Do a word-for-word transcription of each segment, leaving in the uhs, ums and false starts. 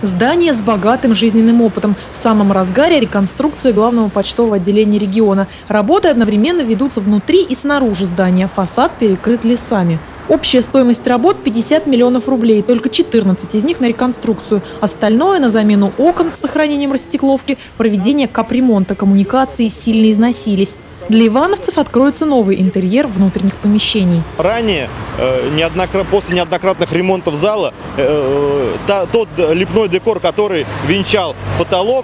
Здание с богатым жизненным опытом. В самом разгаре реконструкция главного почтового отделения региона. Работы одновременно ведутся внутри и снаружи здания. Фасад перекрыт лесами. Общая стоимость работ – пятьдесят миллионов рублей. Только четырнадцать из них на реконструкцию. Остальное – на замену окон с сохранением растекловки, проведение капремонта. Коммуникации сильно износились. Для ивановцев откроется новый интерьер внутренних помещений. Ранее, э, неоднократно, после неоднократных ремонтов зала, э, та, тот лепной декор, который венчал потолок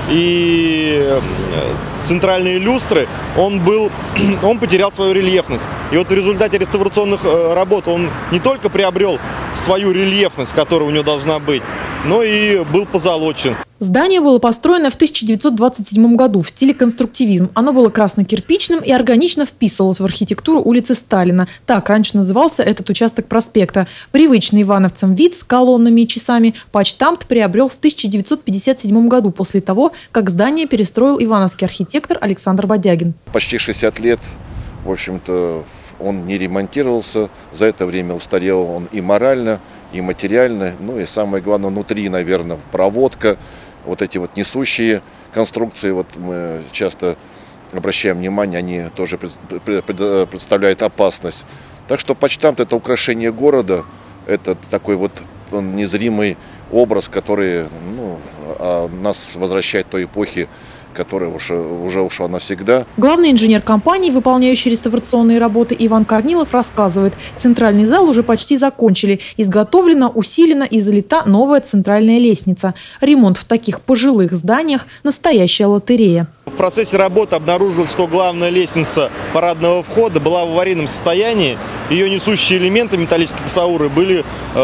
и э, центральные люстры, он, был, он потерял свою рельефность. И вот в результате реставрационных э, работ он не только приобрел свою рельефность, которая у него должна быть, но и был позолочен. Здание было построено в тысяча девятьсот двадцать седьмом году в стиле конструктивизм. Оно было красно-кирпичным и органично вписывалось в архитектуру улицы Сталина. Так раньше назывался этот участок проспекта. Привычный ивановцам вид с колоннами и часами почтамт приобрел в тысяча девятьсот пятьдесят седьмом году, после того, как здание перестроил ивановский архитектор Александр Бодягин. Почти шестьдесят лет, в общем-то, он не ремонтировался. За это время устарел он и морально, и материально. Ну и самое главное, внутри, наверное, проводка. Вот эти вот несущие конструкции, вот мы часто обращаем внимание, они тоже представляют опасность. Так что почтамт – это украшение города, это такой вот незримый образ, который ну, нас возвращает к той эпохе, которая уже, уже ушла навсегда. Главный инженер компании, выполняющий реставрационные работы, Иван Корнилов, рассказывает, центральный зал уже почти закончили. Изготовлена, усилена и залита новая центральная лестница. Ремонт в таких пожилых зданиях – настоящая лотерея. В процессе работы обнаружилось, что главная лестница парадного входа была в аварийном состоянии. Ее несущие элементы металлической косауры были э,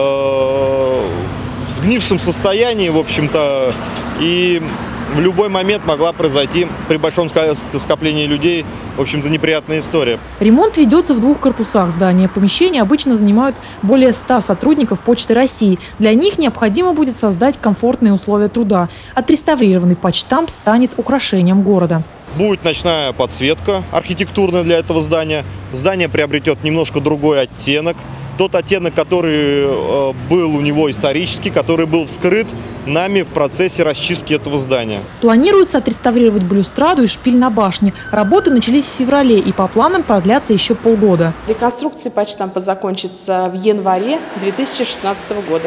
в сгнившем состоянии, в общем-то, и в любой момент могла произойти при большом скоплении людей, в общем-то, неприятная история. Ремонт ведется в двух корпусах здания. Помещения обычно занимают более ста сотрудников Почты России. Для них необходимо будет создать комфортные условия труда. Отреставрированный почтамт станет украшением города. Будет ночная подсветка архитектурная для этого здания. Здание приобретет немножко другой оттенок. Тот оттенок, который э, был у него исторический, который был вскрыт нами в процессе расчистки этого здания. Планируется отреставрировать балюстраду и шпиль на башне. Работы начались в феврале и по планам продлятся еще полгода. Реконструкция почтамта закончится в январе две тысячи шестнадцатого года.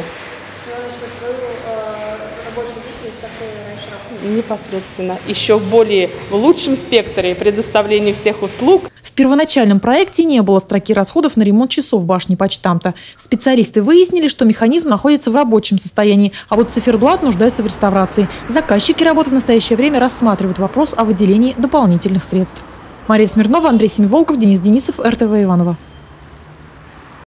Непосредственно еще в более в лучшем спектре предоставления всех услуг. В первоначальном проекте не было строки расходов на ремонт часов башни почтамта. Специалисты выяснили, что механизм находится в рабочем состоянии, а вот циферблат нуждается в реставрации. Заказчики работы в настоящее время рассматривают вопрос о выделении дополнительных средств. Мария Смирнова, Андрей Семиволков, Денис Денисов, эр тэ вэ Иваново.